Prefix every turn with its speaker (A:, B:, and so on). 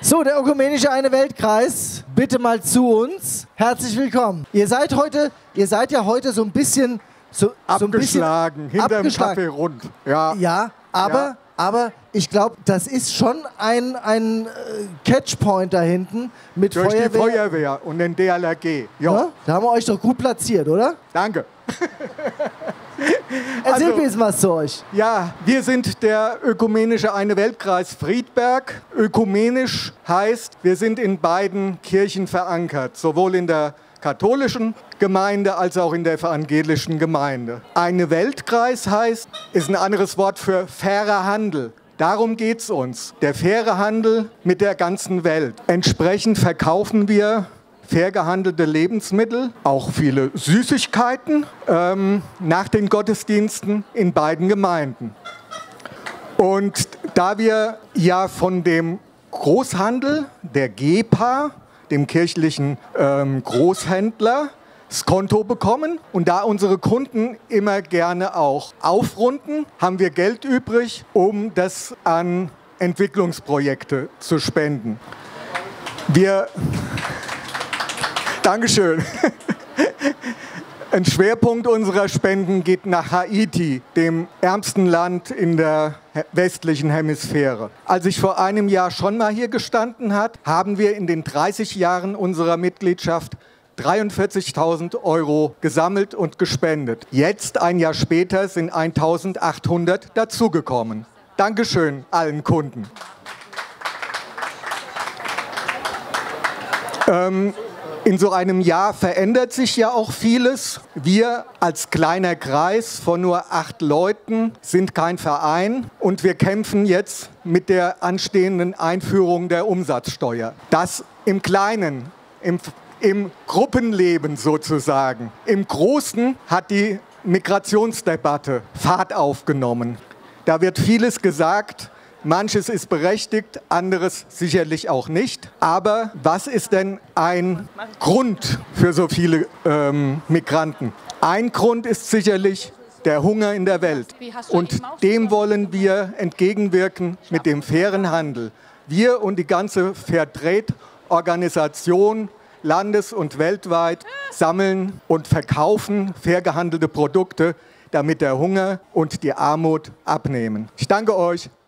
A: So, der ökumenische Eine Weltkreis, bitte mal zu uns. Herzlich willkommen. Ihr seid ja heute so ein bisschen
B: abgeschlagen, hinterm Kaffee rund.
A: Ja, aber ich glaube, das ist schon ein Catchpoint da hinten mit
B: durch
A: Feuerwehr.
B: Die Feuerwehr und den DLRG.
A: Ja, da haben wir euch doch gut platziert, oder?
B: Danke.
A: Erzählt mir jetzt was zu euch.
B: Ja, wir sind der ökumenische Eine Weltkreis Friedberg. Ökumenisch heißt, wir sind in beiden Kirchen verankert, sowohl in der katholischen Gemeinde als auch in der evangelischen Gemeinde. Eine Weltkreis heißt, ist ein anderes Wort für fairer Handel. Darum geht es uns, der faire Handel mit der ganzen Welt. Entsprechend verkaufen wir fair gehandelte Lebensmittel, auch viele Süßigkeiten nach den Gottesdiensten in beiden Gemeinden. Und da wir ja von dem Großhandel, der GEPA, dem kirchlichen Großhändler, das Konto bekommen und da unsere Kunden immer gerne auch aufrunden, haben wir Geld übrig, um das an Entwicklungsprojekte zu spenden. Dankeschön. Ein Schwerpunkt unserer Spenden geht nach Haiti, dem ärmsten Land in der westlichen Hemisphäre. Als ich vor einem Jahr schon mal hier gestanden habe, haben wir in den 30 Jahren unserer Mitgliedschaft 43.000 € gesammelt und gespendet. Jetzt, ein Jahr später, sind 1.800 dazugekommen. Dankeschön allen Kunden. In so einem Jahr verändert sich ja auch vieles. Wir als kleiner Kreis von nur 8 Leuten sind kein Verein und wir kämpfen jetzt mit der anstehenden Einführung der Umsatzsteuer. Das im Kleinen, im Gruppenleben sozusagen. Im Großen hat die Migrationsdebatte Fahrt aufgenommen. Da wird vieles gesagt. Manches ist berechtigt, anderes sicherlich auch nicht. Aber was ist denn ein Grund für so viele Migranten? Ein Grund ist sicherlich der Hunger in der Welt. Und dem wollen wir entgegenwirken mit dem fairen Handel. Wir und die ganze Fairtrade-Organisation landes- und weltweit sammeln und verkaufen fair gehandelte Produkte, damit der Hunger und die Armut abnehmen. Ich danke euch.